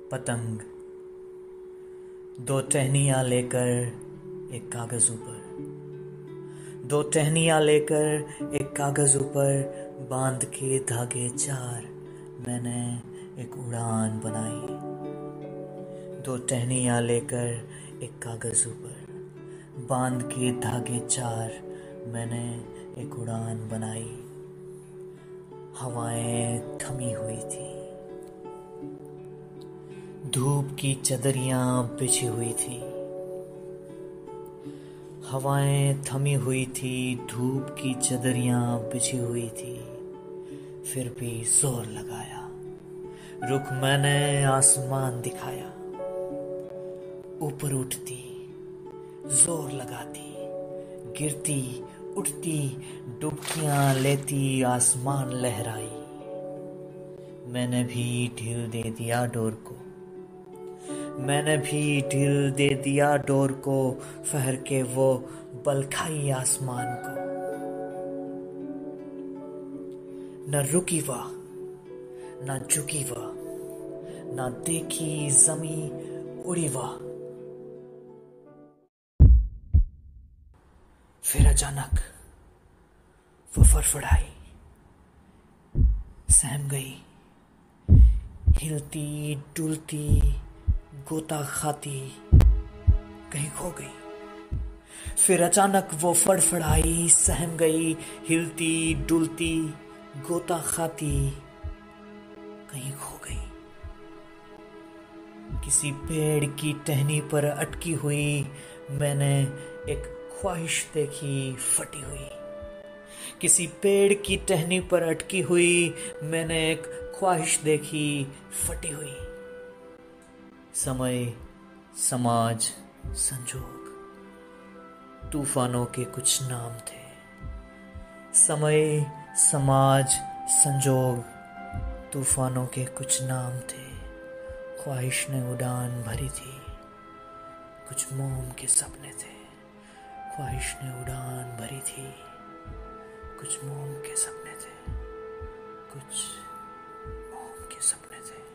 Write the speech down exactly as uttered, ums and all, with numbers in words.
पतंग। दो टहनियाँ लेकर एक कागज़ ऊपर, दो टहनियाँ लेकर एक कागज़ ऊपर, बांध के धागे चार मैंने एक उड़ान बनाई। दो टहनियाँ लेकर एक कागज़ ऊपर, बांध के धागे चार मैंने एक उड़ान बनाई। हवाएं थमी हुई थी, धूप की चदरियां बिछी हुई थी। हवाएं थमी हुई थी, धूप की चदरियां बिछी हुई थी। फिर भी जोर लगाया, रुख मैंने आसमान दिखाया। ऊपर उठती, जोर लगाती, गिरती, उठती, डुबकियां लेती, आसमान लहराई। मैंने भी ढील दे दिया डोर को, मैंने भी ढील दे दिया डोर को, फहर के वो बल खाई आसमान को। न रुकी वह, न झुकी वह, न देखी जमी उड़ी वह। फिर अचानक वो फड़फड़ाई, सहम गई, हिलती डुलती, गोता खाती, कहीं खो गई। फिर अचानक वो फड़फड़ाई, सहम गई, हिलती डुलती, गोता खाती, कहीं खो गई। किसी पेड़ की टहनी पर अटकी हुई मैंने एक ख्वाहिश देखी फटी हुई। किसी पेड़ की टहनी पर अटकी हुई मैंने एक ख्वाहिश देखी फटी हुई। समय, समाज, संजोग, तूफानों के कुछ नाम थे। समय, समाज, संजोग, तूफानों के कुछ नाम थे। ख्वाहिश ने उड़ान भरी थी, कुछ मोम के सपने थे। ख्वाहिश ने उड़ान भरी थी, कुछ मोम के सपने थे, कुछ मोम के सपने थे।